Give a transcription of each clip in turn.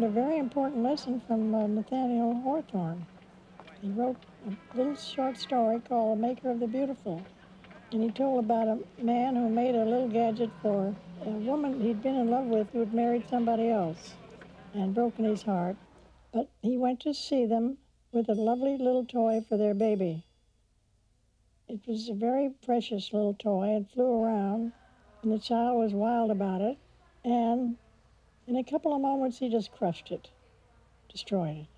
a very important lesson from Nathaniel Hawthorne. He wrote a little short story called The Maker of the Beautiful. And he told about a man who made a little gadget for a woman he'd been in love with who had married somebody else and broken his heart. But he went to see them with a lovely little toy for their baby. It was a very precious little toy. It flew around, and the child was wild about it. And in a couple of moments, he just crushed it, destroyed it.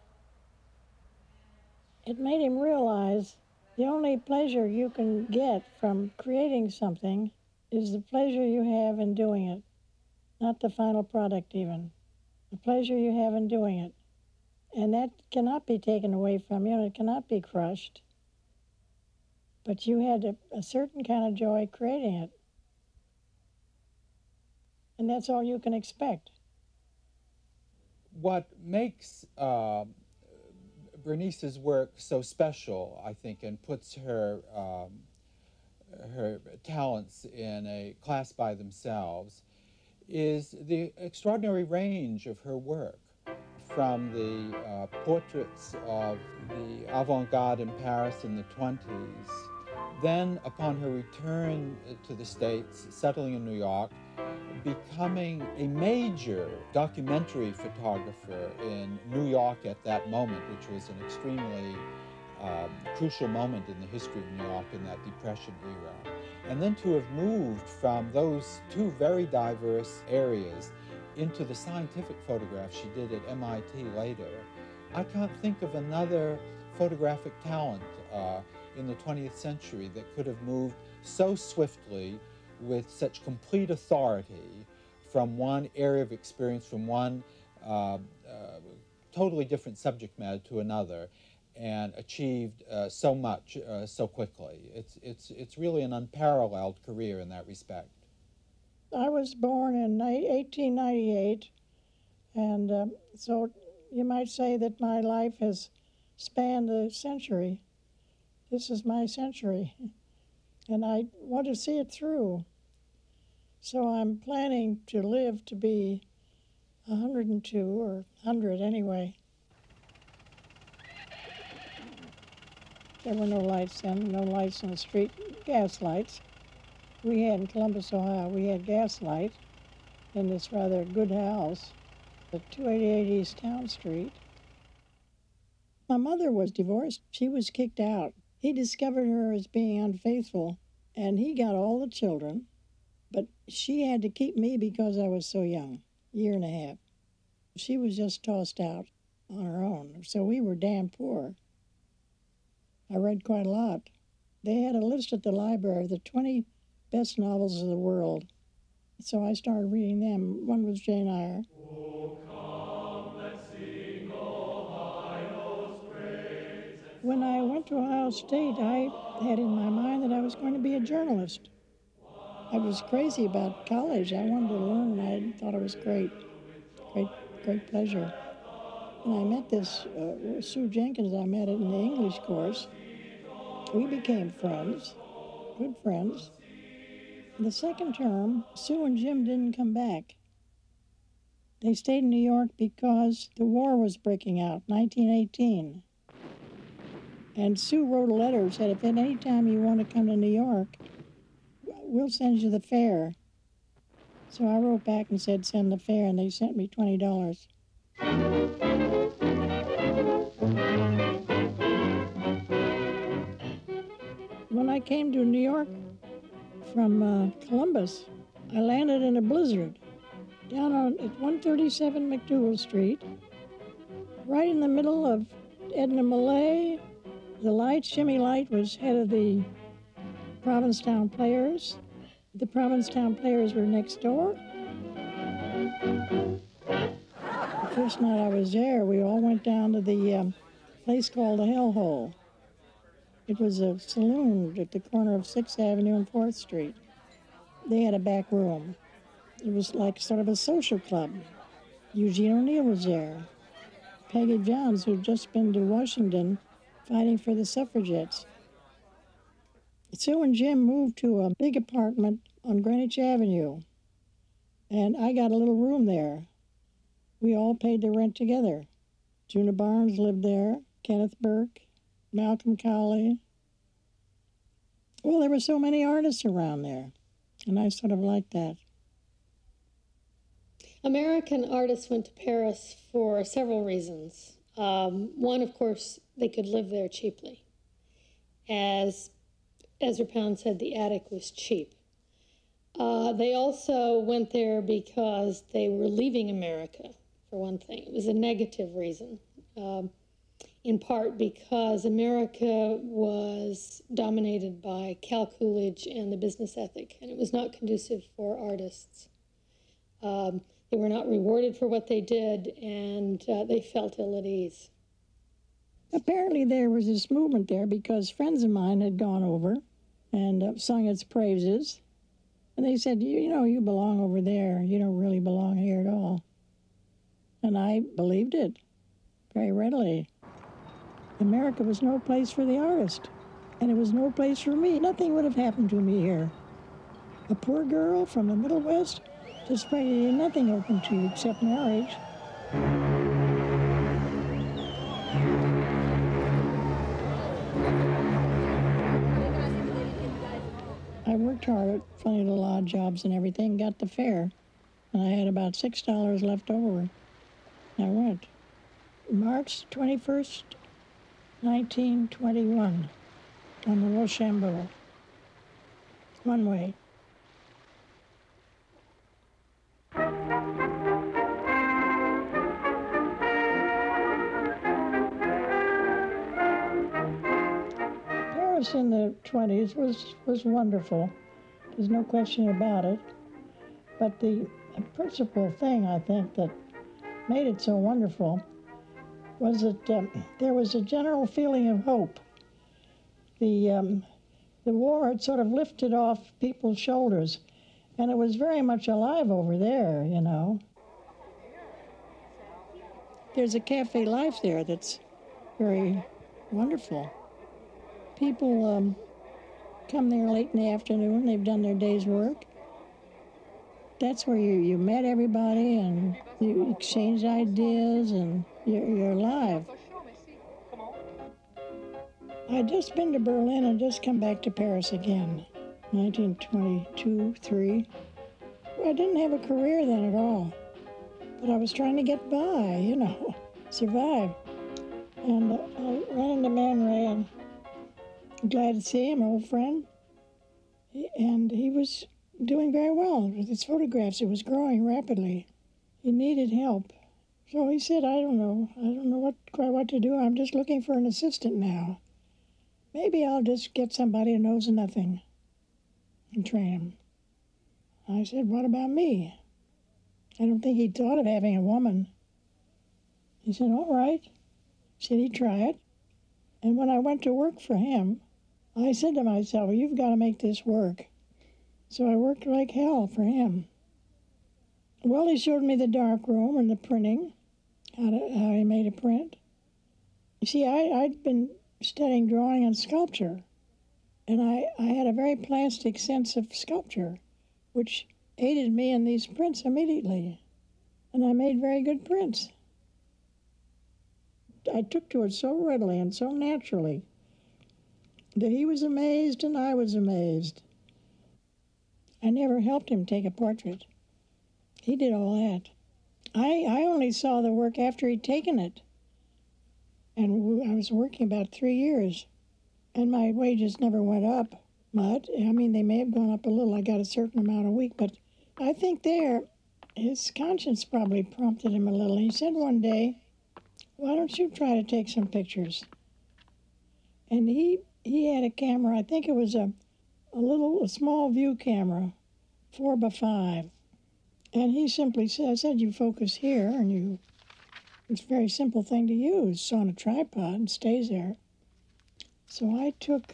It made him realize the only pleasure you can get from creating something is the pleasure you have in doing it, not the final product even. The pleasure you have in doing it. And that cannot be taken away from you, and it cannot be crushed. But you had a certain kind of joy creating it. And that's all you can expect. What makes Berenice's work so special, I think, and puts her her talents in a class by themselves, is the extraordinary range of her work, from the portraits of the avant-garde in Paris in the 20s, then upon her return to the States, settling in New York, becoming a major documentary photographer in New York at that moment, which was an extremely crucial moment in the history of New York in that Depression era. And then to have moved from those two very diverse areas into the scientific photograph she did at MIT later, I can't think of another photographic talent in the 20th century that could have moved so swiftly with such complete authority from one area of experience, from one totally different subject matter to another, and achieved so much so quickly. It's really an unparalleled career in that respect. I was born in 1898, and so you might say that my life has spanned a century. This is my century, and I want to see it through. So I'm planning to live to be 102 or 100 anyway. There were no lights then, no lights on the street, gas lights. We had in Columbus, Ohio, we had gas light in this rather good house at 288 East Town Street. My mother was divorced. She was kicked out. He discovered her as being unfaithful, and he got all the children, but she had to keep me because I was so young, a year and a half. She was just tossed out on her own, so we were damn poor. I read quite a lot. They had a list at the library of the 20 best novels of the world. So I started reading them. One was Jane Eyre. Oh, come, let's sing Ohio's praise. When I went to Ohio State, I had in my mind that I was going to be a journalist. I was crazy about college. I wanted to learn, and I thought it was great. Great pleasure. And I met this Sue Jenkins. I met it in the English course. We became friends, good friends. The second term, Sue and Jim didn't come back. They stayed in New York because the war was breaking out, 1918. And Sue wrote a letter and said, if at any time you want to come to New York, we'll send you the fare. So I wrote back and said, send the fare, and they sent me $20. When I came to New York from Columbus, I landed in a blizzard down at 137 McDougal Street, right in the middle of Edna Millay. The lights, Jimmy Light was head of the Provincetown Players. The Provincetown Players were next door. The first night I was there, we all went down to the place called the Hell Hole. It was a saloon at the corner of 6th Avenue and 4th Street. They had a back room. It was like sort of a social club. Eugene O'Neill was there. Peggy Johns, who'd just been to Washington fighting for the suffragettes. Sue and Jim moved to a big apartment on Greenwich Avenue, and I got a little room there. We all paid the rent together. Juna Barnes lived there, Kenneth Burke, Malcolm Cowley. Well, there were so many artists around there, and I sort of liked that. American artists went to Paris for several reasons. One, of course, they could live there cheaply. As Ezra Pound said, the attic was cheap. They also went there because they were leaving America, for one thing. It was a negative reason, in part because America was dominated by Cal Coolidge and the business ethic, and it was not conducive for artists. They were not rewarded for what they did, and they felt ill at ease. Apparently there was this movement there because friends of mine had gone over and sung its praises. And they said, you know, you belong over there. You don't really belong here at all. And I believed it very readily. America was no place for the artist, and it was no place for me. Nothing would have happened to me here. A poor girl from the Middle West, just practically nothing open to you except marriage. I worked hard at funny little odd jobs and everything, got the fare, and I had about $6 left over. I went. March 21st, 1921, on the Rochambeau. One way. Paris in the 20s was wonderful. There's no question about it. But the principal thing, I think, that made it so wonderful was that there was a general feeling of hope. The war had sort of lifted off people's shoulders, and it was very much alive over there, you know. There's a cafe life there that's very wonderful. People come there late in the afternoon, they've done their day's work. That's where you met everybody and you exchanged ideas and you're alive. I'd just been to Berlin and just come back to Paris again, 1922-3. I didn't have a career then at all, but I was trying to get by, you know, survive. And I ran into Man Ray, and I'm glad to see him, old friend. And he was doing very well with his photographs. It was growing rapidly. He needed help. So he said, I don't know quite what to do. I'm just looking for an assistant now. Maybe I'll just get somebody who knows nothing and train him. I said, what about me? I don't think he'd thought of having a woman. He said, all right. He said he'd try it. And when I went to work for him, I said to myself, well, you've got to make this work. So I worked like hell for him. Well, he showed me the dark room and the printing, how he made a print. You see, I'd been studying drawing and sculpture, and I had a very plastic sense of sculpture, which aided me in these prints immediately. And I made very good prints. I took to it so readily and so naturally that he was amazed and I was amazed. I never helped him take a portrait. He did all that. I only saw the work after he'd taken it. And I was working about 3 years, and my wages never went up much. I mean, they may have gone up a little. I got a certain amount a week, but I think his conscience probably prompted him a little. He said one day, why don't you try to take some pictures? And he had a camera, I think it was a small view camera, 4x5. And he simply said, you focus here, and it's a very simple thing to use. It's on a tripod and stays there. So I took,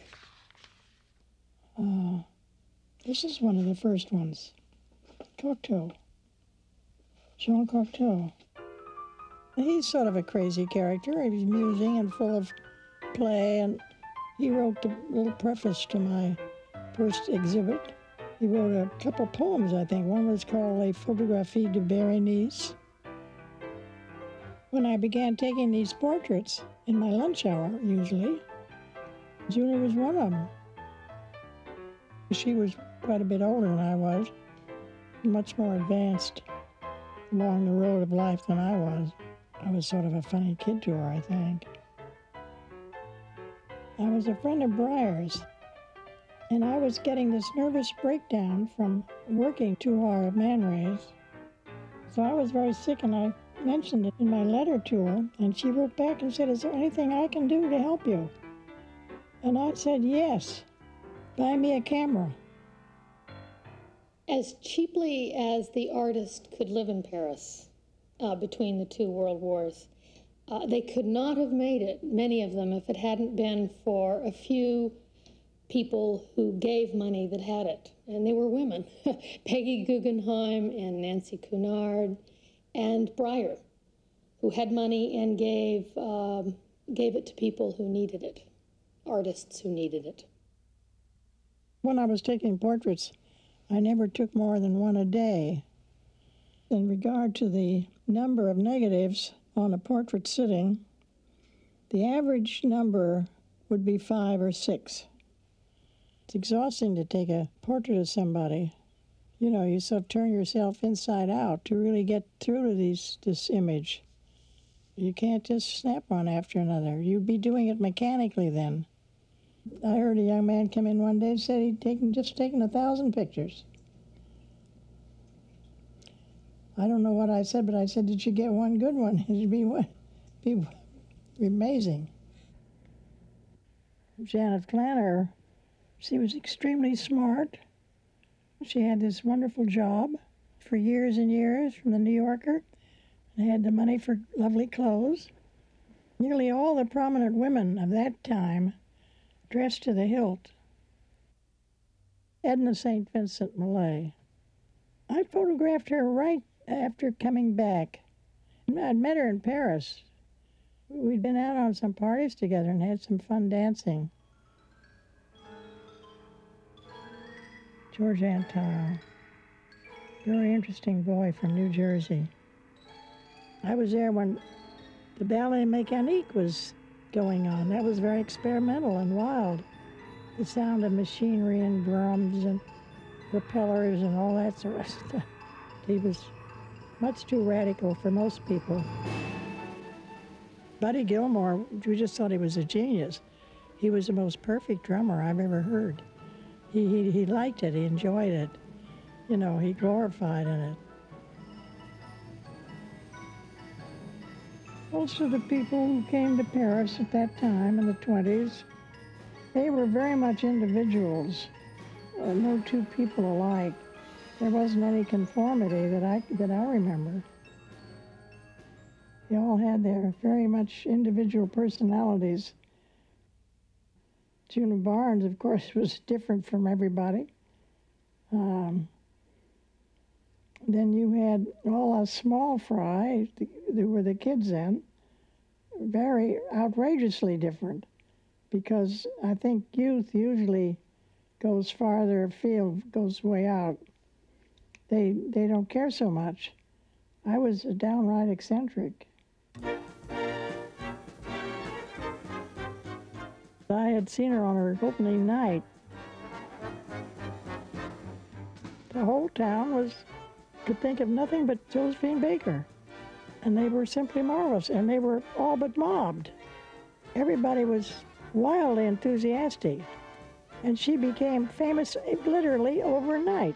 this is one of the first ones, Cocteau, Jean Cocteau. He's sort of a crazy character. He's amusing and full of play, and he wrote the little preface to my first exhibit. He wrote a couple poems, I think. One was called Les Photographies de Berenice, When I began taking these portraits in my lunch hour, usually, Julie was one of them. She was quite a bit older than I was, much more advanced along the road of life than I was. I was sort of a funny kid to her, I think. I was a friend of Breyer's, and I was getting this nervous breakdown from working too hard at Man Ray's. So I was very sick, and I mentioned it in my letter to her, and she wrote back and said, "Is there anything I can do to help you?" And I said, "Yes, buy me a camera." As cheaply as the artist could live in Paris between the two world wars, they could not have made it, many of them, if it hadn't been for a few people who gave money that had it. And they were women, Peggy Guggenheim and Nancy Cunard and Breyer, who had money and gave it to people who needed it, artists who needed it. When I was taking portraits, I never took more than one a day. In regard to the number of negatives on a portrait sitting, the average number would be 5 or 6. It's exhausting to take a portrait of somebody. You know, you sort of turn yourself inside out to really get through to this image. You can't just snap one after another. You'd be doing it mechanically then. I heard a young man come in one day and said he'd just taken 1,000 pictures. I don't know what I said, but I said, "Did you get one good one?" It'd be amazing. Janet Flanner, she was extremely smart. She had this wonderful job for years and years from the New Yorker, and had the money for lovely clothes. Nearly all the prominent women of that time dressed to the hilt. Edna St. Vincent Millay. I photographed her right after coming back. I'd met her in Paris. We'd been out on some parties together and had some fun dancing. George Antile, very interesting boy from New Jersey. I was there when the Ballet Mécanique was going on. That was very experimental and wild. The sound of machinery and drums and propellers and all that sort of stuff. He was much too radical for most people. Buddy Gilmore, we just thought he was a genius. He was the most perfect drummer I've ever heard. He liked it, he enjoyed it. You know, he glorified in it. Most of the people who came to Paris at that time, in the 20s, they were very much individuals, no two people alike. There wasn't any conformity that I remember. They all had their very much individual personalities. Juna Barnes, of course, was different from everybody. Then you had all us small fry, who were the kids then, very outrageously different, because I think youth usually goes farther afield, goes way out. They don't care so much. I was a downright eccentric. I had seen her on her opening night. The whole town could think of nothing but Josephine Baker. And they were simply marvelous, and they were all but mobbed. Everybody was wildly enthusiastic, and she became famous literally overnight.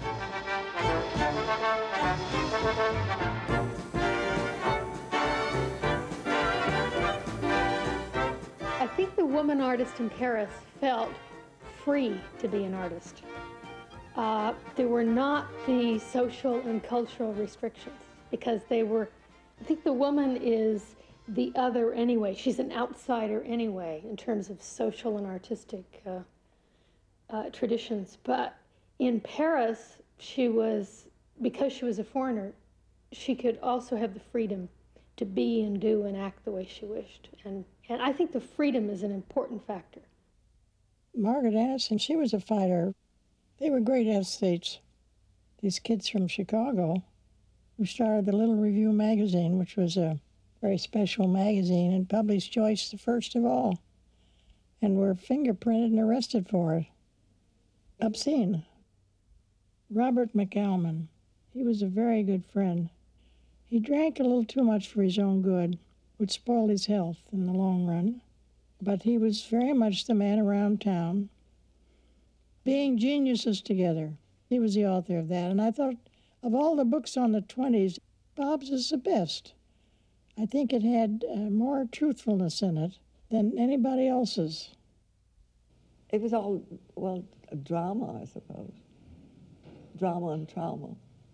I think the woman artist in Paris felt free to be an artist. There were not the social and cultural restrictions, because I think the woman is the other anyway. She's an outsider anyway in terms of social and artistic traditions. But in Paris, because she was a foreigner, she could also have the freedom to be and do and act the way she wished. And I think the freedom is an important factor. Margaret Anderson, she was a fighter. They were great athletes. These kids from Chicago who started the Little Review magazine, which was a very special magazine, and published Joyce the first of all, and were fingerprinted and arrested for it. Obscene. Robert McAlman, he was a very good friend. He drank a little too much for his own good, which spoiled his health in the long run, but he was very much the man around town. Being Geniuses Together, he was the author of that, and I thought of all the books on the 20s, Bob's is the best. I think it had more truthfulness in it than anybody else's. It was all, well, a drama, I suppose. Drama and trauma.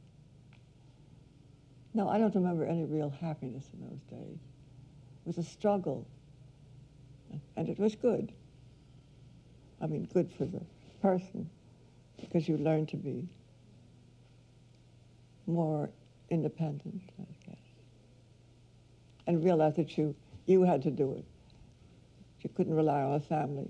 No, I don't remember any real happiness in those days. It was a struggle, and it was good. I mean, good for the person, because you learn to be more independent, I guess, and realize that you had to do it. You couldn't rely on a family.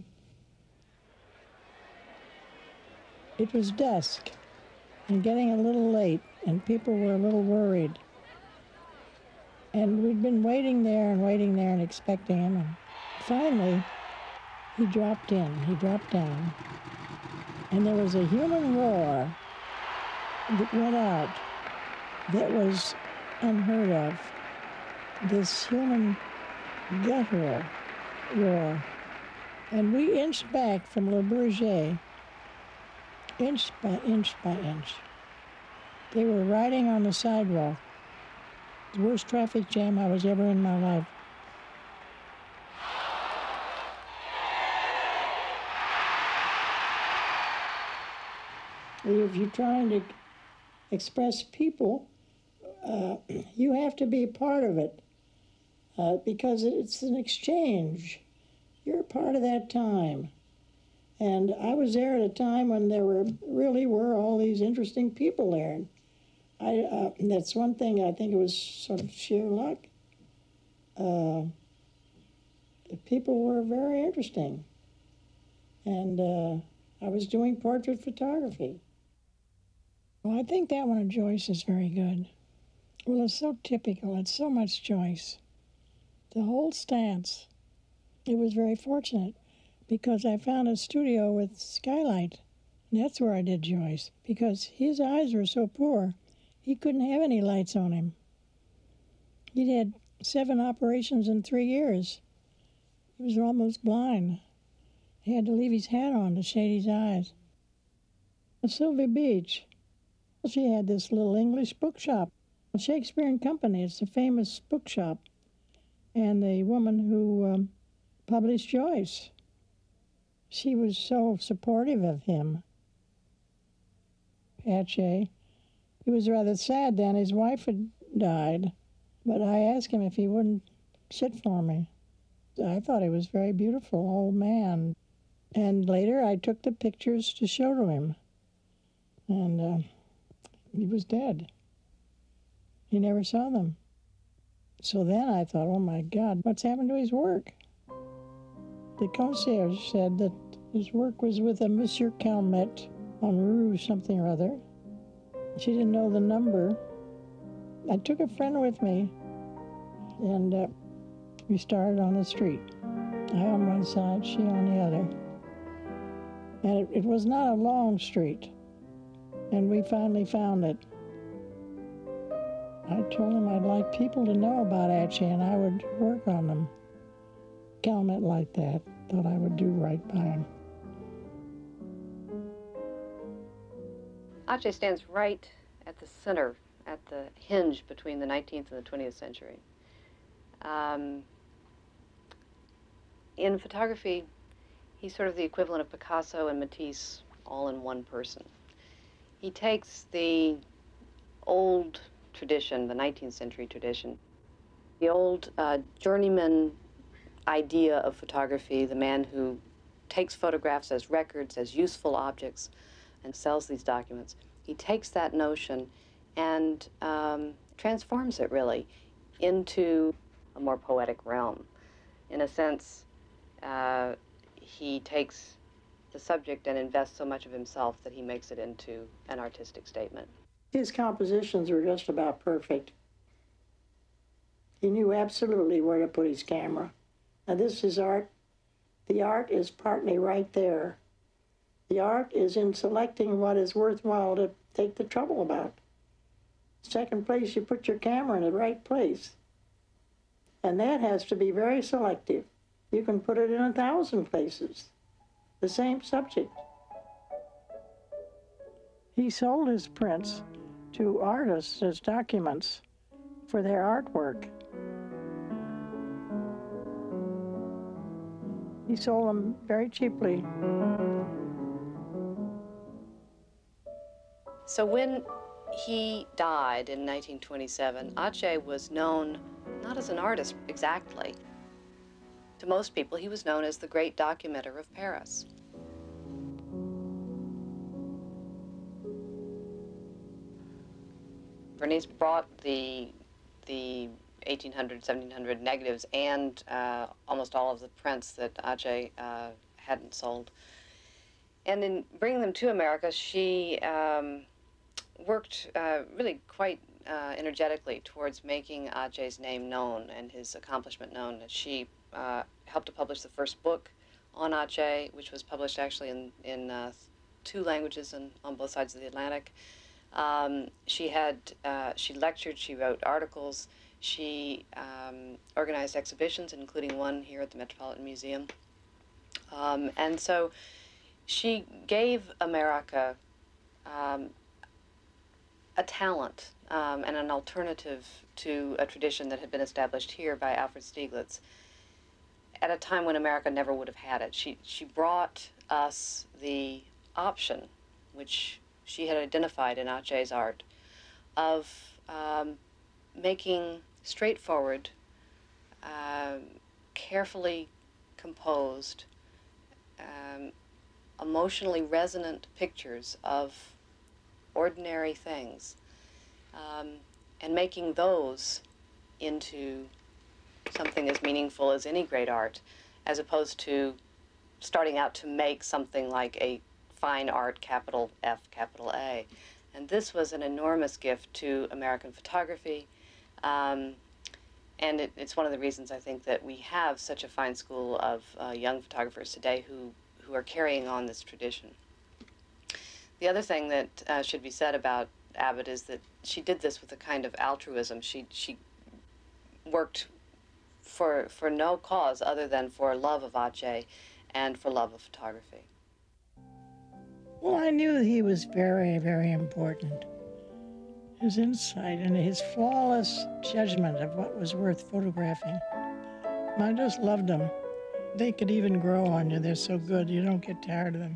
It was dusk and getting a little late, and people were a little worried. And we'd been waiting there and expecting him, and finally he dropped in, he dropped down, and there was a human roar that went out that was unheard of. This human guttural roar. And we inched back from Le Bourget, inch by inch by inch. They were riding on the sidewalk. The worst traffic jam I was ever in my life. If you're trying to express people, you have to be a part of it because it's an exchange. You're a part of that time. And I was there at a time when there really were all these interesting people there. That's one thing, I think it was sort of sheer luck. The people were very interesting. And I was doing portrait photography. Well, I think that one of Joyce is very good. Well, it's so typical. It's so much Joyce. The whole stance. It was very fortunate because I found a studio with skylight. And that's where I did Joyce, because his eyes were so poor, he couldn't have any lights on him. He'd had 7 operations in 3 years. He was almost blind. He had to leave his hat on to shade his eyes. Sylvia Beach, she had this little English bookshop, Shakespeare and Company. It's a famous bookshop. And the woman who published Joyce, she was so supportive of him. Ache. He was rather sad then. His wife had died, but I asked him if he wouldn't sit for me. I thought he was a very beautiful old man. And later I took the pictures to show to him. And he was dead. He never saw them. So then I thought, oh my God, what's happened to his work? The concierge said that his work was with a Monsieur Calmette on Rue something or other. She didn't know the number. I took a friend with me, and we started on the street. I on one side, she on the other. And it was not a long street, and we finally found it. I told him I'd like people to know about Ache, and I would work on them. Calmette liked that, thought I would do right by him. Ache stands right at the center, at the hinge between the 19th and the 20th century. In photography, he's sort of the equivalent of Picasso and Matisse all in one person. He takes the old tradition, the 19th century tradition, the old journeyman idea of photography, the man who takes photographs as records, as useful objects, and sells these documents. He takes that notion and transforms it, really, into a more poetic realm. In a sense, he takes the subject and invests so much of himself that he makes it into an artistic statement. His compositions were just about perfect. He knew absolutely where to put his camera. Now this is art. The art is partly right there. The art is in selecting what is worthwhile to take the trouble about. Second place, you put your camera in the right place. And that has to be very selective. You can put it in 1,000 places. The same subject. He sold his prints to artists as documents for their artwork. He sold them very cheaply. So when he died in 1927, Atget was known not as an artist exactly. To most people, he was known as the great documenter of Paris. Berenice brought the 1800, 1700 negatives and almost all of the prints that Atget hadn't sold. And in bringing them to America, she worked really quite energetically towards making Atget's name known and his accomplishment known. She helped to publish the first book on Atget, which was published actually in 2 languages and on both sides of the Atlantic. She lectured, she wrote articles, she organized exhibitions, including one here at the Metropolitan Museum. And so she gave America a talent and an alternative to a tradition that had been established here by Alfred Stieglitz at a time when America never would have had it. She brought us the option, which she had identified in Atget's art, of making straightforward, carefully composed, emotionally resonant pictures of ordinary things, and making those into something as meaningful as any great art, as opposed to starting out to make something like a fine art, capital F, capital A. And this was an enormous gift to American photography, and it's one of the reasons I think that we have such a fine school of young photographers today who are carrying on this tradition. The other thing that should be said about Abbott is that she did this with a kind of altruism. She worked for no cause other than for love of Atget and for love of photography. Well, I knew he was very, very important. His insight and his flawless judgment of what was worth photographing. I just loved them. They could even grow on you. They're so good, you don't get tired of them.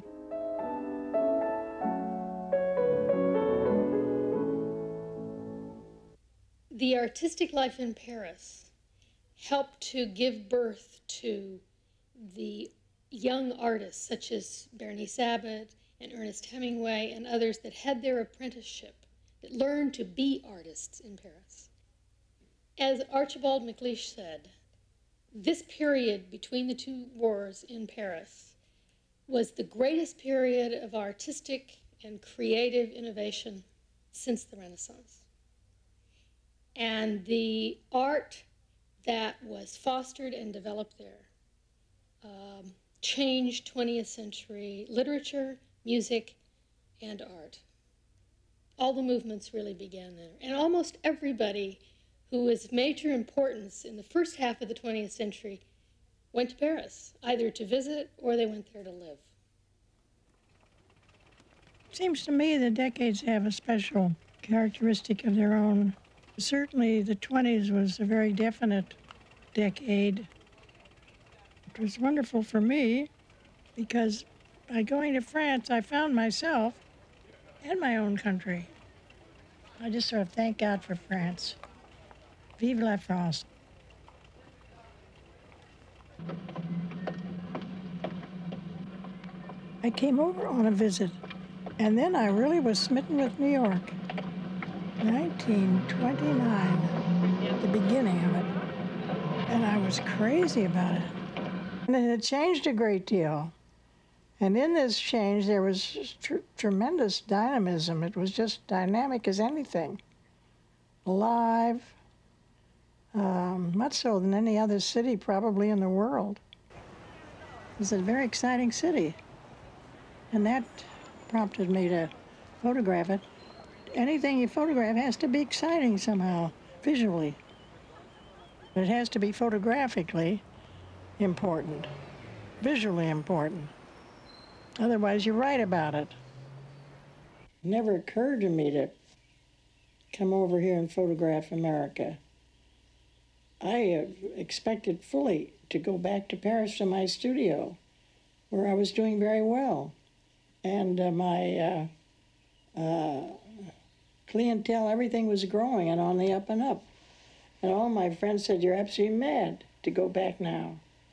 The artistic life in Paris helped to give birth to the young artists such as Berenice Abbott and Ernest Hemingway and others that had their apprenticeship, that learned to be artists in Paris. As Archibald MacLeish said, this period between the 2 wars in Paris was the greatest period of artistic and creative innovation since the Renaissance. And the art that was fostered and developed there changed 20th century literature, music, and art. All the movements really began there. And almost everybody who was major importance in the first half of the 20th century went to Paris, either to visit or they went there to live. Seems to me the decades have a special characteristic of their own. Certainly the 20s was a very definite decade. It was wonderful for me because by going to France, I found myself and my own country. I just sort of thank God for France. Vive la France. I came over on a visit, and then I really was smitten with New York. 1929, the beginning of it, and I was crazy about it. And it had changed a great deal. And in this change, there was tremendous dynamism. It was just dynamic as anything. Alive, much so than any other city probably in the world. It's a very exciting city, and that prompted me to photograph it. Anything you photograph has to be exciting somehow, visually. But it has to be photographically important, visually important. Otherwise, you write about it. It never occurred to me to come over here and photograph America. I expected fully to go back to Paris to my studio, where I was doing very well. And my clientele, everything was growing and on the up and up. And all my friends said, "You're absolutely mad to go back now."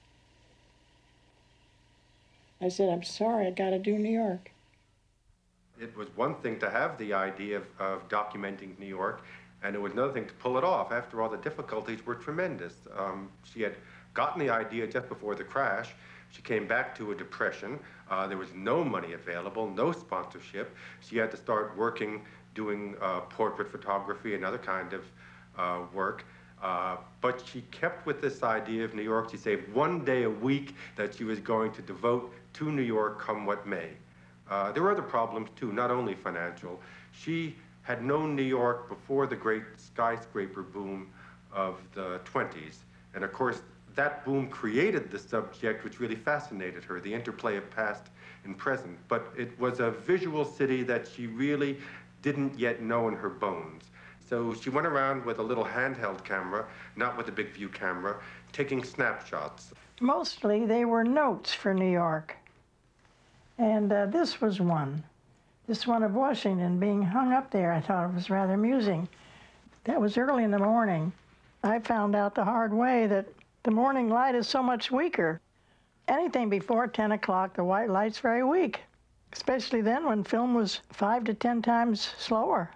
I said, "I'm sorry, I gotta do New York." It was one thing to have the idea of documenting New York, and it was another thing to pull it off. After all, the difficulties were tremendous. She had gotten the idea just before the crash. She came back to a depression. There was no money available, no sponsorship. She had to start working, doing portrait photography and other kind of work. But she kept with this idea of New York. She saved one day a week that she was going to devote to New York, come what may. There were other problems too, not only financial. She had known New York before the great skyscraper boom of the 20s. And of course, that boom created the subject which really fascinated her, the interplay of past and present. But it was a visual city that she really didn't yet know in her bones. So she went around with a little handheld camera, not with a big view camera, taking snapshots. Mostly they were notes for New York. And this was one. This one of Washington being hung up there. I thought it was rather amusing. That was early in the morning. I found out the hard way that the morning light is so much weaker. Anything before 10 o'clock, the white light's very weak, especially then when film was 5 to 10 times slower.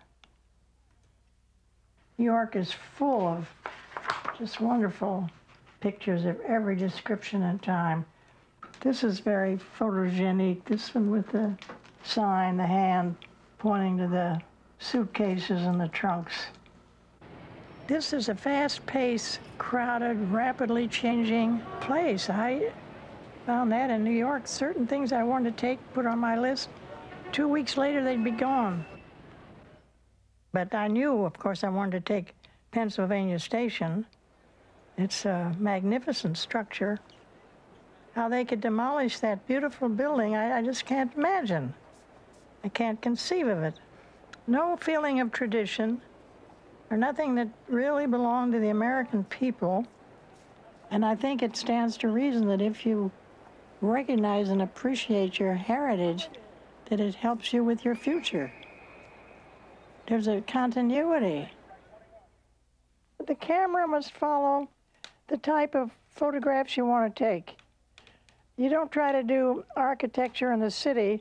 New York is full of just wonderful pictures of every description and time. This is very photogenic. This one with the sign, the hand pointing to the suitcases and the trunks. This is a fast-paced, crowded, rapidly changing place. I found that in New York. Certain things I wanted to take, put on my list. 2 weeks later, they'd be gone. But I knew, of course, I wanted to take Pennsylvania Station. It's a magnificent structure. How they could demolish that beautiful building, I just can't imagine. I can't conceive of it. No feeling of tradition, or nothing that really belonged to the American people. And I think it stands to reason that if you recognize and appreciate your heritage, that it helps you with your future. There's a continuity. The camera must follow the type of photographs you want to take. You don't try to do architecture in the city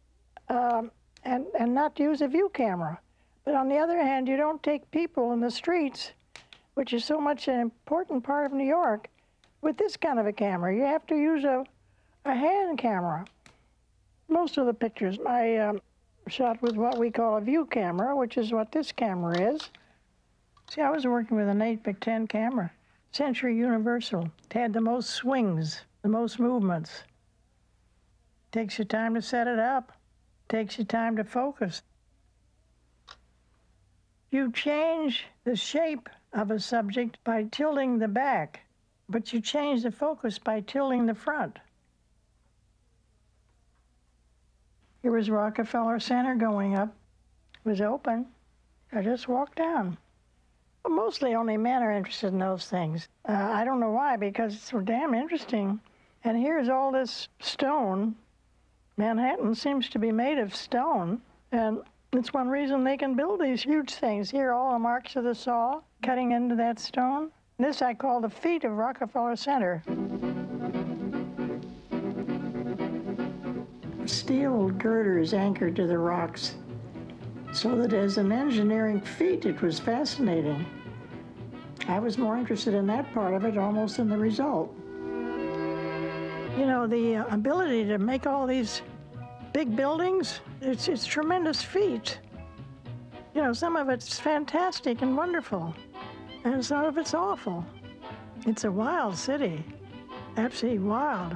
and not use a view camera. But on the other hand, you don't take people in the streets, which is so much an important part of New York, with this kind of a camera. You have to use a hand camera. Most of the pictures I shot with what we call a view camera, which is what this camera is. See, I was working with an 8x10 camera, Century Universal. It had the most swings, the most movements. Takes you time to set it up. Takes you time to focus. You change the shape of a subject by tilting the back, but you change the focus by tilting the front. Here was Rockefeller Center going up. It was open. I just walked down. Well, mostly only men are interested in those things. I don't know why, because it's so damn interesting. And here's all this stone. Manhattan seems to be made of stone, and it's one reason they can build these huge things. Here, all the marks of the saw cutting into that stone. This I call the feet of Rockefeller Center. Steel girders anchored to the rocks, so that as an engineering feat, it was fascinating. I was more interested in that part of it almost than the result. You know, the ability to make all these big buildings, it's a tremendous feat. You know, some of it's fantastic and wonderful. And some of it's awful. It's a wild city, absolutely wild.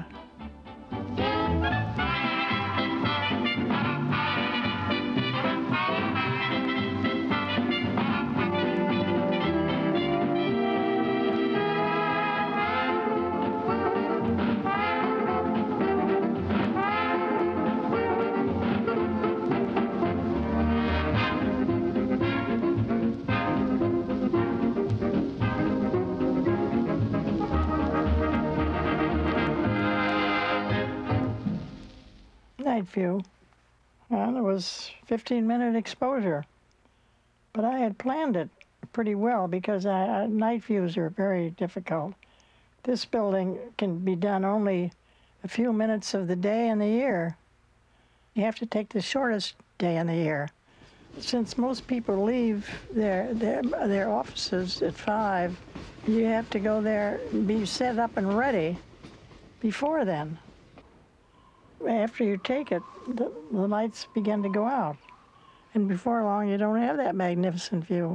Night view. Well, it was 15-minute exposure, but I had planned it pretty well because night views are very difficult. This building can be done only a few minutes of the day in the year. You have to take the shortest day in the year. Since most people leave their offices at 5, you have to go there and be set up and ready before then. After you take it, the lights begin to go out. And before long, you don't have that magnificent view.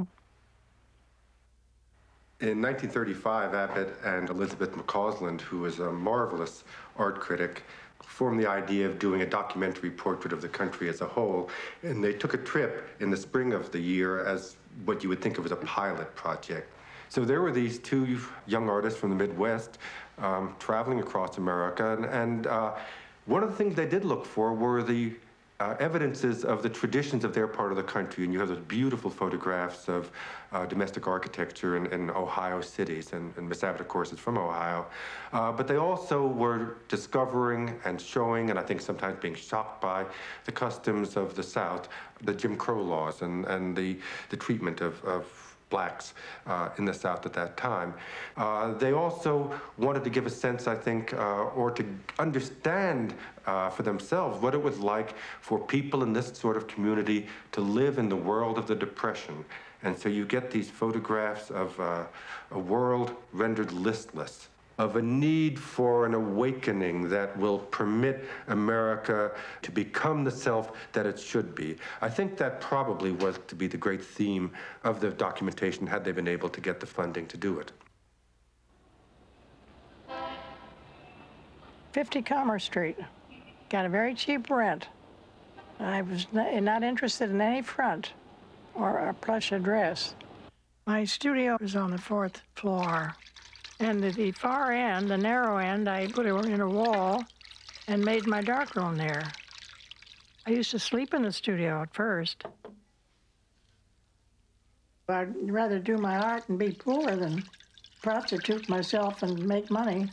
In 1935, Abbott and Elizabeth McCausland, who was a marvelous art critic, formed the idea of doing a documentary portrait of the country as a whole. And they took a trip in the spring of the year as what you would think of as a pilot project. So there were these two young artists from the Midwest traveling across America, and one of the things they did look for were the evidences of the traditions of their part of the country. And you have those beautiful photographs of domestic architecture in Ohio cities. And Miss Abbott, of course, is from Ohio. But they also were discovering and showing, and I think sometimes being shocked by, the customs of the South, the Jim Crow laws and the treatment of blacks in the South at that time. They also wanted to give a sense, I think, or to understand for themselves what it was like for people in this sort of community to live in the world of the Depression. And so you get these photographs of a world rendered listless, of a need for an awakening that will permit America to become the self that it should be. I think that probably was to be the great theme of the documentation had they been able to get the funding to do it. 50 Commerce Street. Got a very cheap rent. I was not interested in any front or a plush address. My studio was on the 4th floor. And at the far end, the narrow end, I put it in a wall and made my darkroom there. I used to sleep in the studio at first. I'd rather do my art and be poor than prostitute myself and make money.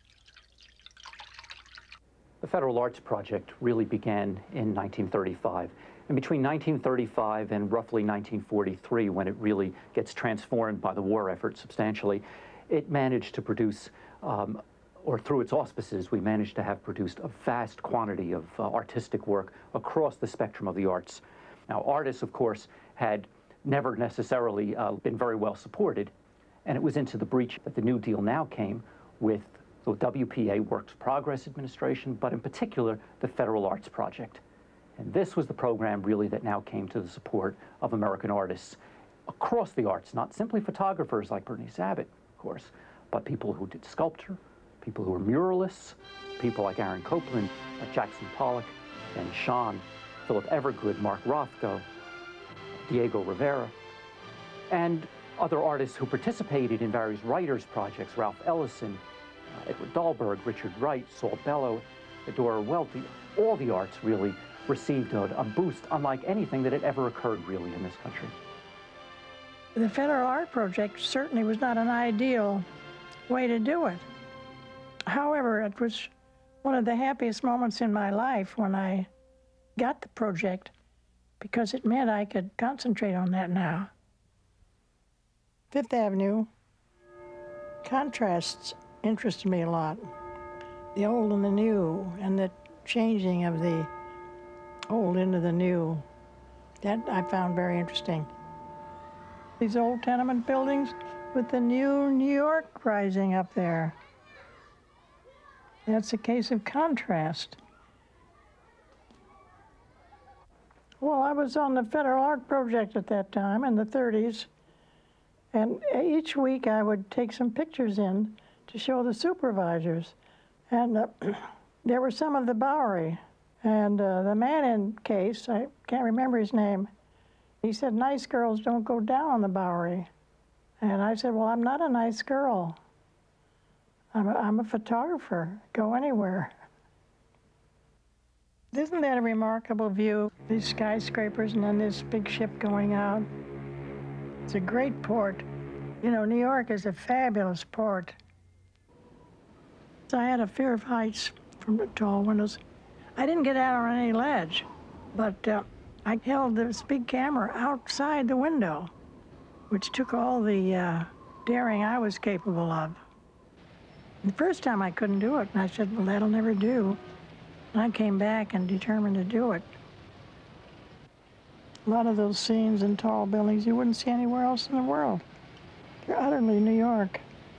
The Federal Arts Project really began in 1935. And between 1935 and roughly 1943, when it really gets transformed by the war effort substantially, it managed to produce, or through its auspices, we managed to have produced a vast quantity of artistic work across the spectrum of the arts. Now, artists, of course, had never necessarily been very well supported, and it was into the breach that the New Deal now came with the WPA, Works Progress Administration, but in particular, the Federal Arts Project. And this was the program, really, that now came to the support of American artists across the arts, not simply photographers like Berenice Abbott, course, but people who did sculpture, people who were muralists, people like Aaron Copland, like Jackson Pollock, Ben Shahn, Philip Evergood, Mark Rothko, Diego Rivera, and other artists who participated in various writers' projects, Ralph Ellison, Edward Dahlberg, Richard Wright, Saul Bellow, Eudora Welty. All the arts really received a boost unlike anything that had ever occurred really in this country. The Federal Art Project certainly was not an ideal way to do it. However, it was one of the happiest moments in my life when I got the project, because it meant I could concentrate on that now. Fifth Avenue, contrasts interested me a lot. The old and the new, and the changing of the old into the new. That I found very interesting. These old tenement buildings with the new New York rising up there. That's a case of contrast. Well, I was on the Federal Art Project at that time in the 30s, And each week I would take some pictures in to show the supervisors. And there were some of the Bowery. And the man in case, I can't remember his name, he said, nice girls don't go down on the Bowery. And I said, well, I'm not a nice girl. I'm a photographer, go anywhere. Isn't that a remarkable view? These skyscrapers and then this big ship going out. It's a great port. You know, New York is a fabulous port. I had a fear of heights from the tall windows. I didn't get out on any ledge, but I held this big camera outside the window, which took all the daring I was capable of. The first time I couldn't do it, and I said, well, that'll never do. And I came back and determined to do it. A lot of those scenes in tall buildings you wouldn't see anywhere else in the world. They're utterly New York.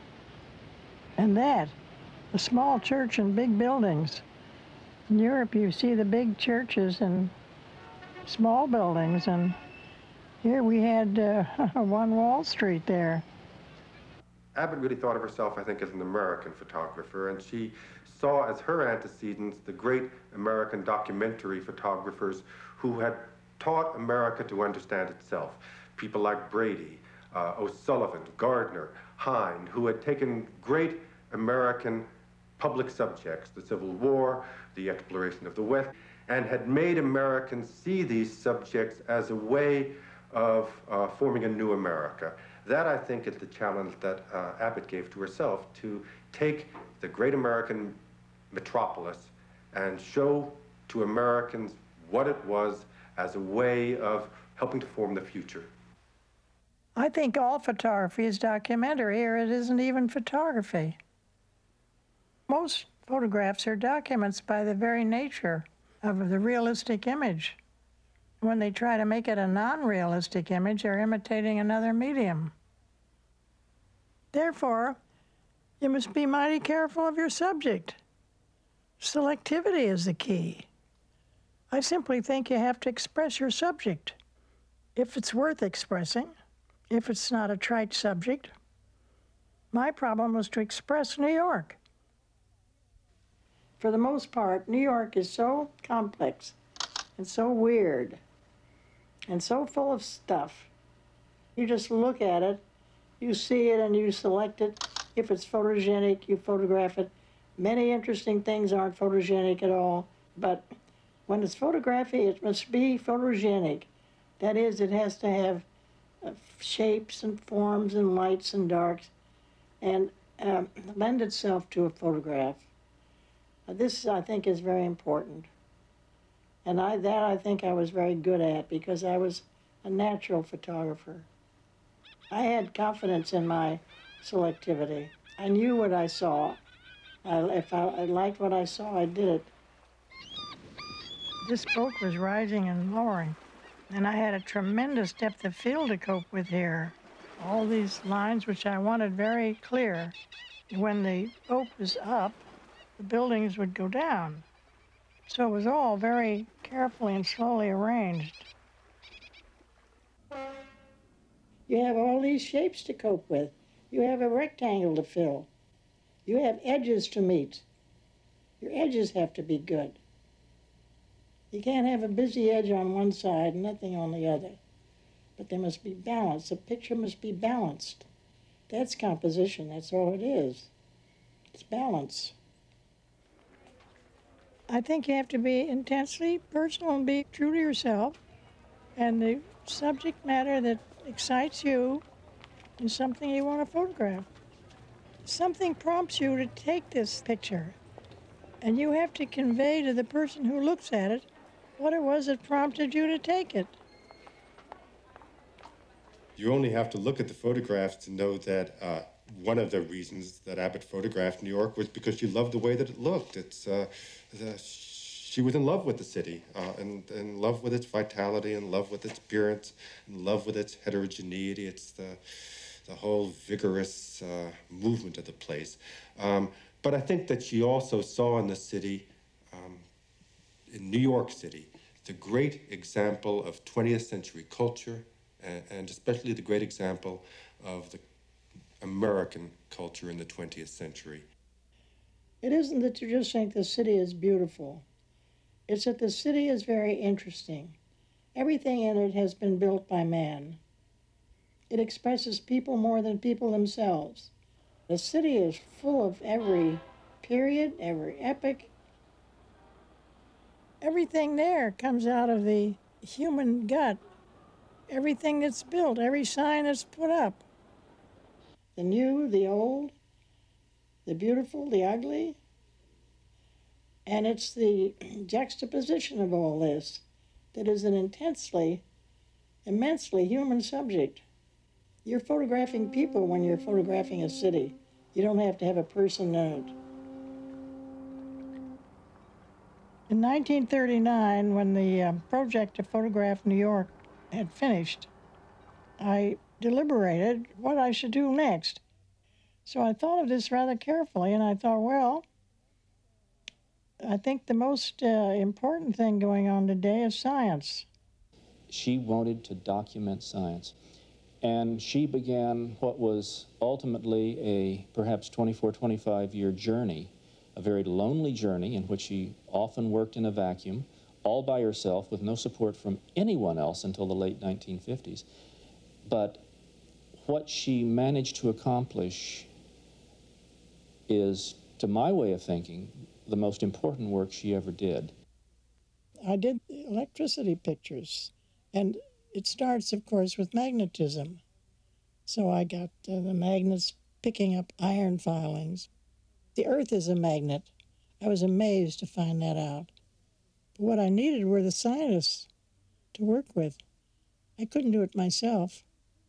And that, a small church and big buildings. In Europe, you see the big churches and small buildings, and here we had one Wall Street there. Abbott really thought of herself, I think, as an American photographer, and she saw as her antecedents the great American documentary photographers who had taught America to understand itself. People like Brady, O'Sullivan, Gardner, Hine, who had taken great American public subjects, the Civil War, the exploration of the West, and had made Americans see these subjects as a way of forming a new America. That, I think, is the challenge that Abbott gave to herself, to take the great American metropolis and show to Americans what it was as a way of helping to form the future. I think all photography is documentary, or it isn't even photography. Most photographs are documents by the very nature of the realistic image. When they try to make it a non-realistic image, they're imitating another medium. Therefore, you must be mighty careful of your subject. Selectivity is the key. I simply think you have to express your subject. If it's worth expressing, if it's not a trite subject. My problem was to express New York. For the most part, New York is so complex and so weird and so full of stuff. You just look at it, you see it, and you select it. If it's photogenic, you photograph it. Many interesting things aren't photogenic at all, but when it's photography, it must be photogenic. That is, it has to have shapes and forms and lights and darks and lend itself to a photograph. This, I think, is very important. And I think I was very good at, because I was a natural photographer. I had confidence in my selectivity. I knew what I saw. If I liked what I saw, I did it. This boat was rising and lowering, and I had a tremendous depth of field to cope with here. All these lines which I wanted very clear. When the boat was up, the buildings would go down. So it was all very carefully and slowly arranged. You have all these shapes to cope with. You have a rectangle to fill. You have edges to meet. Your edges have to be good. You can't have a busy edge on one side and nothing on the other. But there must be balance. The picture must be balanced. That's composition. That's all it is. It's balance. I think you have to be intensely personal and be true to yourself. And the subject matter that excites you is something you want to photograph. Something prompts you to take this picture. And you have to convey to the person who looks at it what it was that prompted you to take it. You only have to look at the photographs to know that one of the reasons that Abbott photographed New York was because she loved the way that it looked. She was in love with the city, and in love with its vitality, in love with its appearance, in love with its heterogeneity. It's the whole vigorous movement of the place. But I think that she also saw in the city, in New York City, the great example of 20th century culture, and especially the great example of the American culture in the 20th century. It isn't that you just think the city is beautiful. It's that the city is very interesting. Everything in it has been built by man. It expresses people more than people themselves. The city is full of every period, every epoch. Everything there comes out of the human gut. Everything that's built, every sign that's put up. The new, the old, the beautiful, the ugly. And it's the juxtaposition of all this that is an immensely human subject. You're photographing people when you're photographing a city. You don't have to have a person in it. In 1939, when the project to photograph New York had finished, I deliberated what I should do next. So I thought of this rather carefully, and I thought, well, I think the most important thing going on today is science. She wanted to document science, and she began what was ultimately a perhaps 24, 25-year journey, a very lonely journey in which she often worked in a vacuum, all by herself with no support from anyone else until the late 1950s. But what she managed to accomplish is, to my way of thinking, the most important work she ever did. I did electricity pictures, and it starts, of course, with magnetism. So I got the magnets picking up iron filings. The Earth is a magnet. I was amazed to find that out. But what I needed were the scientists to work with. I couldn't do it myself.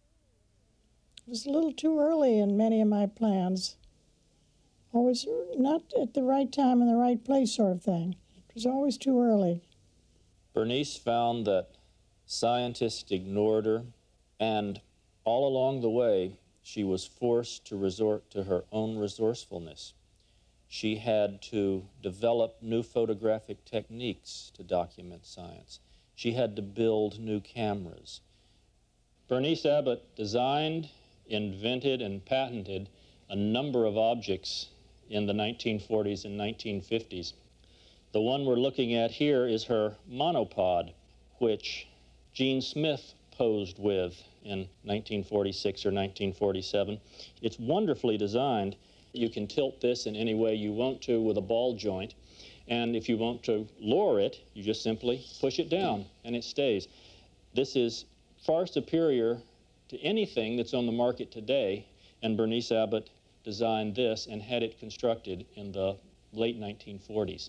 It was a little too early in many of my plans. Always not at the right time in the right place sort of thing. It was always too early. Berenice found that scientists ignored her, and all along the way, she was forced to resort to her own resourcefulness. She had to develop new photographic techniques to document science. She had to build new cameras. Berenice Abbott designed, invented, and patented a number of objects in the 1940s and 1950s. The one we're looking at here is her monopod, which Gene Smith posed with in 1946 or 1947. It's wonderfully designed. You can tilt this in any way you want to with a ball joint, and if you want to lower it, you just simply push it down and it stays. This is far superior to anything that's on the market today, and Berenice Abbott designed this and had it constructed in the late 1940s.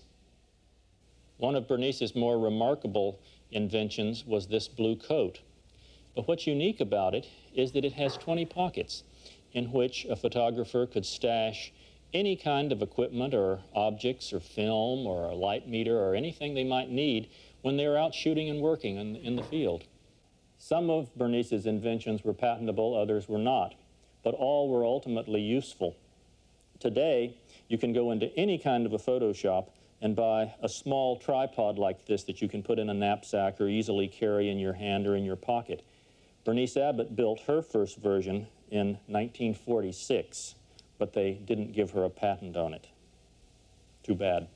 One of Berenice's more remarkable inventions was this blue coat. But what's unique about it is that it has 20 pockets in which a photographer could stash any kind of equipment or objects or film or a light meter or anything they might need when they were out shooting and working in the field. Some of Berenice's inventions were patentable, others were not, but all were ultimately useful. Today, you can go into any kind of a photo shop and buy a small tripod like this that you can put in a knapsack or easily carry in your hand or in your pocket. Berenice Abbott built her first version in 1946, but they didn't give her a patent on it. Too bad.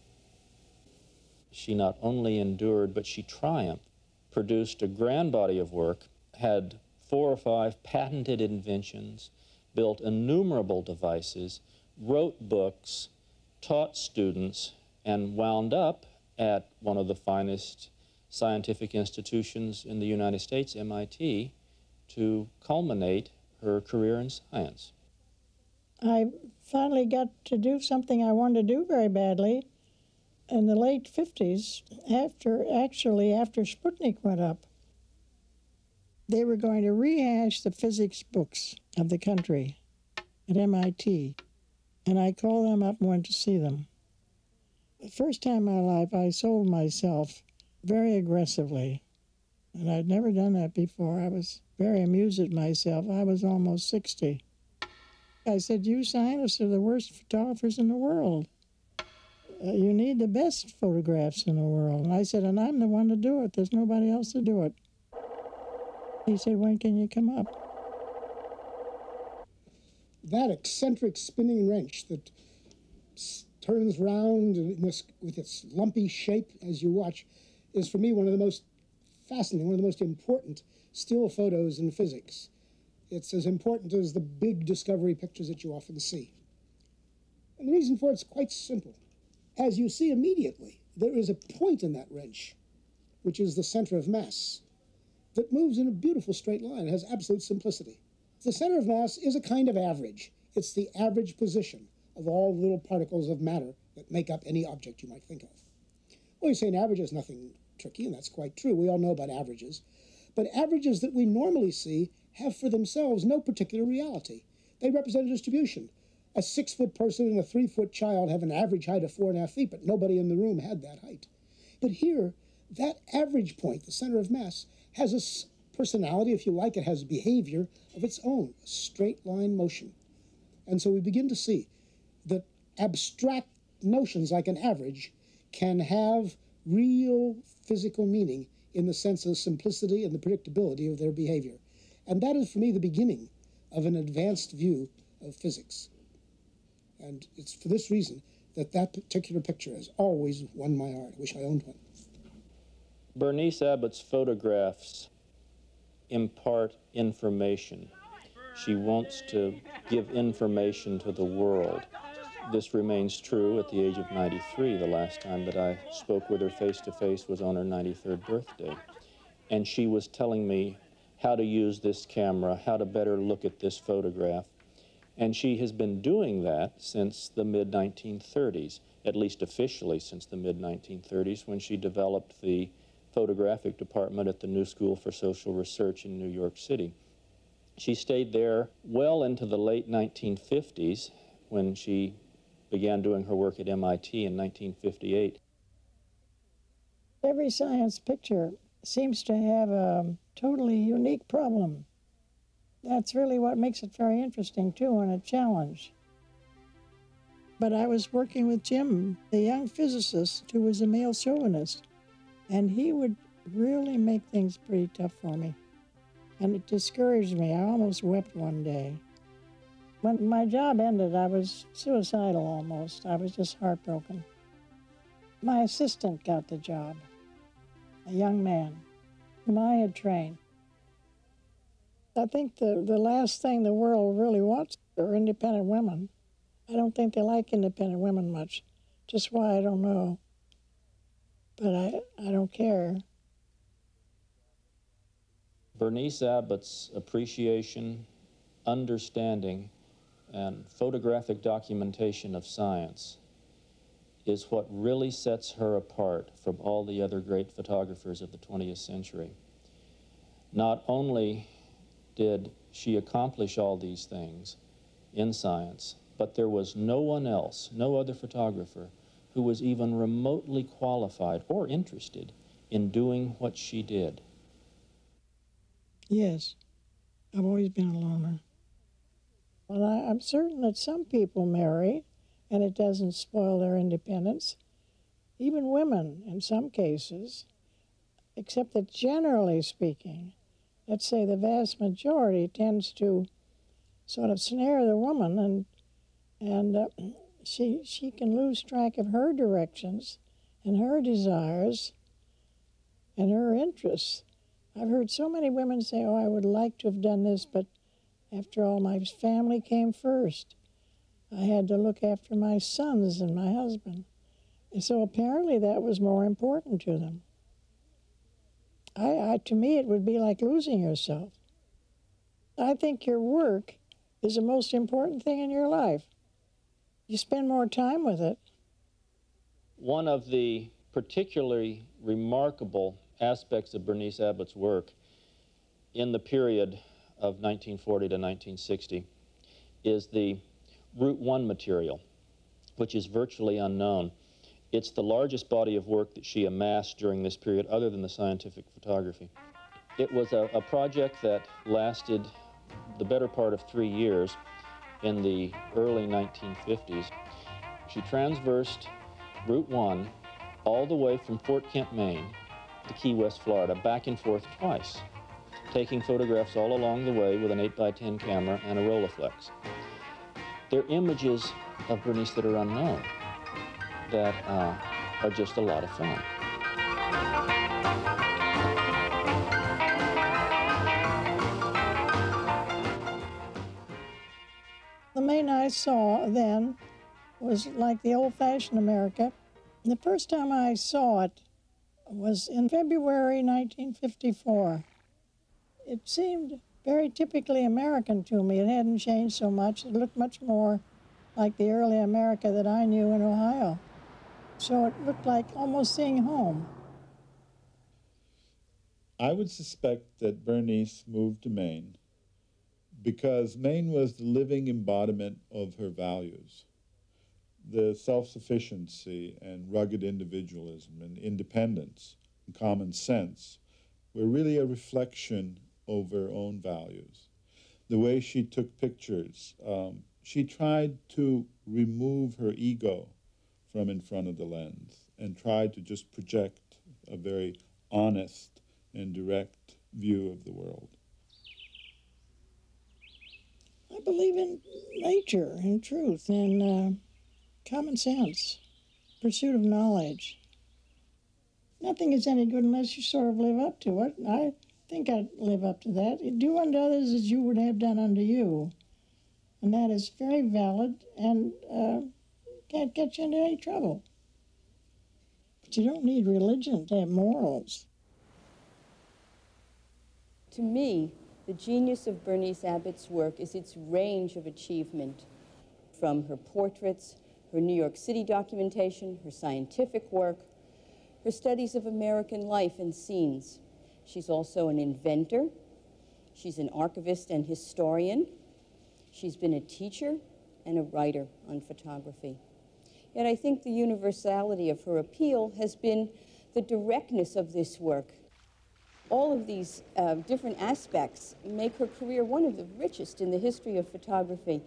She not only endured, but she triumphed, produced a grand body of work, had 4 or 5 patented inventions, built innumerable devices, wrote books, taught students, and wound up at one of the finest scientific institutions in the United States, MIT, to culminate her career in science. I finally got to do something I wanted to do very badly in the late 50s, after Sputnik went up. They were going to rehash the physics books of the country at MIT, and I called them up and went to see them. The first time in my life, I sold myself very aggressively, and I'd never done that before. I was very amused at myself. I was almost 60. I said, you scientists are the worst photographers in the world. You need the best photographs in the world. And I said, and I'm the one to do it. There's nobody else to do it. He said, when can you come up? that eccentric spinning wrench that turns round with its lumpy shape as you watch is, for me, one of the most fascinating, one of the most important still photos in physics. It's as important as the big discovery pictures that you often see. And the reason for it's quite simple. As you see immediately, there is a point in that wrench, which is the center of mass, that moves in a beautiful straight line. It has absolute simplicity. The center of mass is a kind of average. It's the average position of all little particles of matter that make up any object you might think of. Well, you say an average is nothing tricky, and that's quite true. We all know about averages. But averages that we normally see have for themselves no particular reality. They represent a distribution. A 6-foot person and a 3-foot child have an average height of 4.5 feet, but nobody in the room had that height. But here, that average point, the center of mass, has a personality, if you like. It has behavior of its own, a straight line motion. And so we begin to see that abstract notions like an average can have real physical meaning in the sense of simplicity and the predictability of their behavior. And that is, for me, the beginning of an advanced view of physics. And it's for this reason that that particular picture has always won my heart. I wish I owned one. Berenice Abbott's photographs impart information. She wants to give information to the world. This remains true at the age of 93. The last time that I spoke with her face-to-face was on her 93rd birthday. And she was telling me how to use this camera, how to better look at this photograph. And she has been doing that since the mid-1930s, at least officially since the mid-1930s, when she developed the photographic department at the New School for Social Research in New York City. She stayed there well into the late 1950s when she began doing her work at MIT in 1958. Every science picture seems to have a totally unique problem. That's really what makes it very interesting, too, and a challenge. But I was working with Jim, the young physicist who was a male chauvinist, and he would really make things pretty tough for me. And it discouraged me. I almost wept one day. When my job ended, I was suicidal almost. I was just heartbroken. My assistant got the job, a young man whom I had trained. I think the last thing the world really wants are independent women. I don't think they like independent women much. Just why, I don't know. But I don't care. Berenice Abbott's appreciation, understanding, and photographic documentation of science is what really sets her apart from all the other great photographers of the 20th century. Not only did she accomplish all these things in science, but there was no one else, no other photographer, who was even remotely qualified or interested in doing what she did. Yes, I've always been a loner. Well, I'm certain that some people marry, and it doesn't spoil their independence. Even women, in some cases, except that generally speaking, let's say the vast majority tends to sort of snare the woman, and she can lose track of her directions and her desires and her interests. I've heard so many women say, oh, I would like to have done this, but after all, my family came first. I had to look after my sons and my husband. And so apparently that was more important to them. To me, it would be like losing yourself. I think your work is the most important thing in your life. You spend more time with it. One of the particularly remarkable aspects of Berenice Abbott's work in the period of 1940 to 1960 is the Route 1 material, which is virtually unknown. It's the largest body of work that she amassed during this period other than the scientific photography. It was a project that lasted the better part of 3 years in the early 1950s. She transversed Route 1 all the way from Fort Kent, Maine to Key West, Florida, back and forth twice, taking photographs all along the way with an 8x10 camera and a Rolleiflex. There are images of Berenice that are unknown that are just a lot of fun. The Maine I saw then was like the old-fashioned America. The first time I saw it was in February 1954. It seemed very typically American to me. It hadn't changed so much. It looked much more like the early America that I knew in Ohio. So it looked like almost seeing home. I would suspect that Berenice moved to Maine because Maine was the living embodiment of her values. The self-sufficiency and rugged individualism and independence and common sense were really a reflection of her own values. The way she took pictures, she tried to remove her ego from in front of the lens and tried to just project a very honest and direct view of the world. I believe in nature and truth and common sense, pursuit of knowledge. Nothing is any good unless you sort of live up to it. I think I live up to that. Do unto others as you would have done unto you. And that is very valid and can't get you into any trouble. But you don't need religion to have morals. To me, the genius of Berenice Abbott's work is its range of achievement, from her portraits, her New York City documentation, her scientific work, her studies of American life and scenes. She's also an inventor. She's an archivist and historian. She's been a teacher and a writer on photography. Yet I think the universality of her appeal has been the directness of this work. All of these different aspects make her career one of the richest in the history of photography.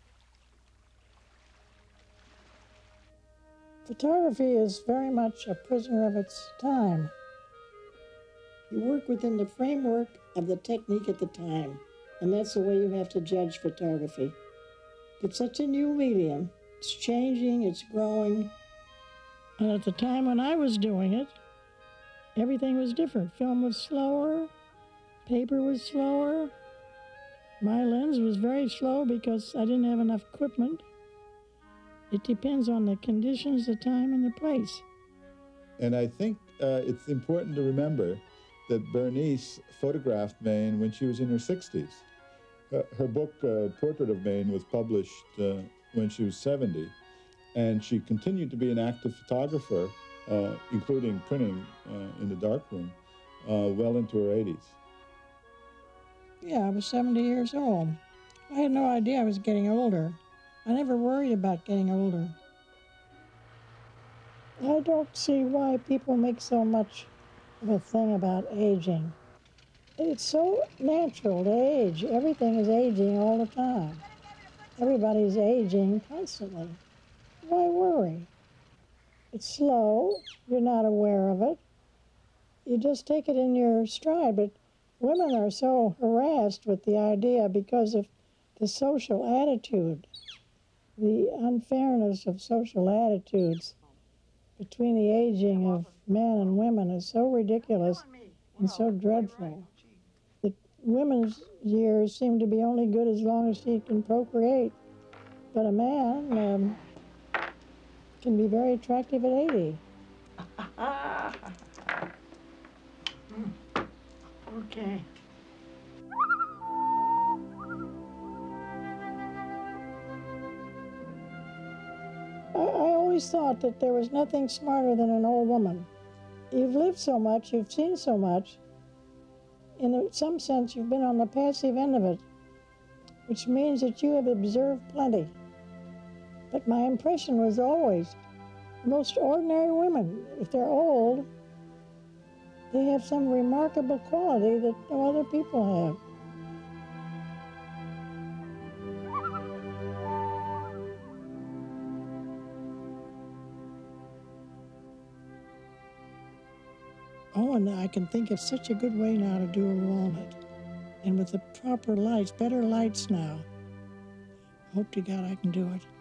Photography is very much a prisoner of its time. You work within the framework of the technique at the time, and that's the way you have to judge photography. It's such a new medium. It's changing, it's growing. And at the time when I was doing it, everything was different. Film was slower, paper was slower. My lens was very slow because I didn't have enough equipment. It depends on the conditions, the time, and the place. And I think it's important to remember that Berenice photographed Maine when she was in her 60s. Her book, Portrait of Maine, was published when she was 70, and she continued to be an active photographer, including printing in the darkroom, well into her 80s. Yeah, I was 70 years old. I had no idea I was getting older. I never worried about getting older. I don't see why people make so much of a thing about aging. It's so natural to age. Everything is aging all the time. Everybody's aging constantly. Why worry? It's slow. You're not aware of it. You just take it in your stride. But women are so harassed with the idea because of the social attitude, the unfairness of social attitudes between the aging of men and women is so ridiculous and so dreadful. The women's years seem to be only good as long as she can procreate. But a man can be very attractive at 80. Okay. I always thought that there was nothing smarter than an old woman. You've lived so much, you've seen so much. In some sense, you've been on the passive end of it, which means that you have observed plenty. But my impression was always, most ordinary women, if they're old, they have some remarkable quality that no other people have. Oh, and I can think of such a good way now to do a walnut. And with the proper lights, better lights now. Hope to God I can do it.